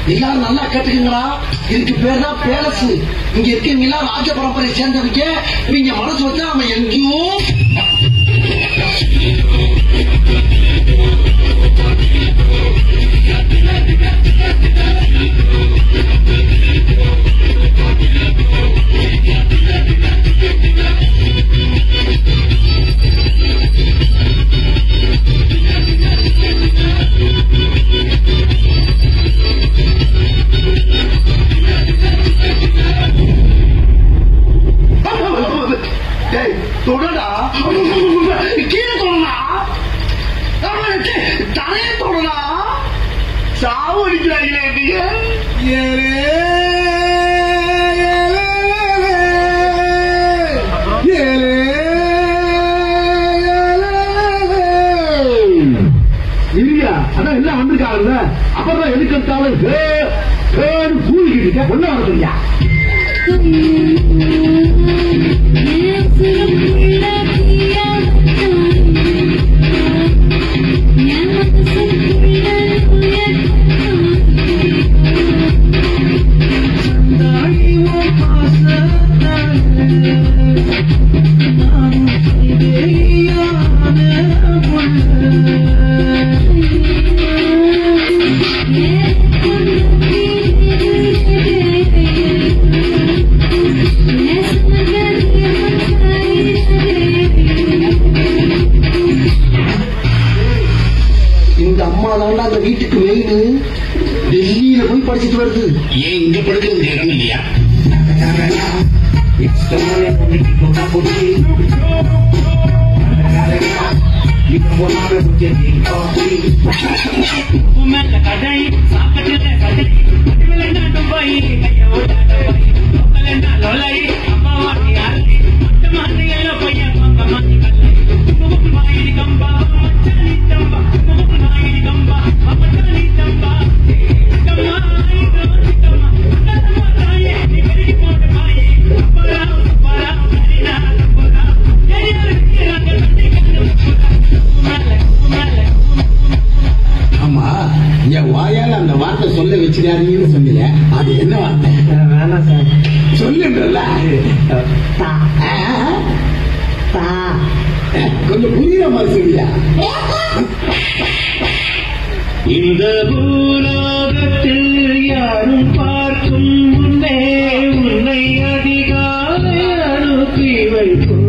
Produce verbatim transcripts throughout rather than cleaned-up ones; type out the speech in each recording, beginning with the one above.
எல்லாரும் நல்லா கேட்டுக்கீங்களா? இதுக்கு பேர் தான் பேலஸ். இங்க இருக்கீங்க எல்லாம் ராஜ பரம்பரை சேர்ந்தவங்க. நீங்க மனசு வச்சா நம்ம எங்கேயோ தொடடா, கீழே தொடடா, தலையை தொடடா. சாவு அடிக்கிறாங்களே நீங்க. இல்லையா? அதான் எல்லாம் வந்திருக்காங்கல்ல, அப்புறம் எதுக்கெடுத்தாலும் கூலிக்கிட்டு இருக்க ஒன்னும் வரதுலையா? அந்த வீட்டுக்கு மெயின் டெல்லியில போய் படிச்சுட்டு வருது. ஏன் இங்க படுக்கிறது இடம் இல்லையா? சொல்ல வச்சுக்காதீங்கன்னு சொன்னீங்க, அது என்ன வார்த்தை? வேணாம் சார் சொல்லுன்றல. கொஞ்சம் புரியுற மாதிரி சொல்லியா? இந்த பூலோகத்தில் யாரும் பார்க்கும் முன்னே உன்னை அதிகாலை அனுப்பி வைக்கும்.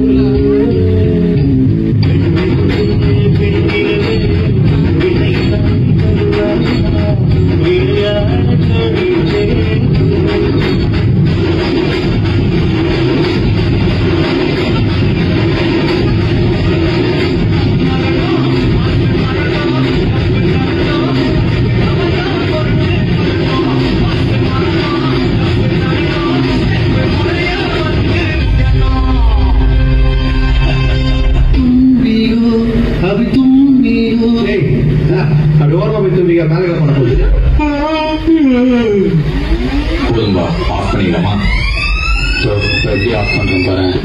குடும்பா ஆஃப் பண்ணிடலாமா? எப்படி ஆஃப் பண்றேன் பாரு.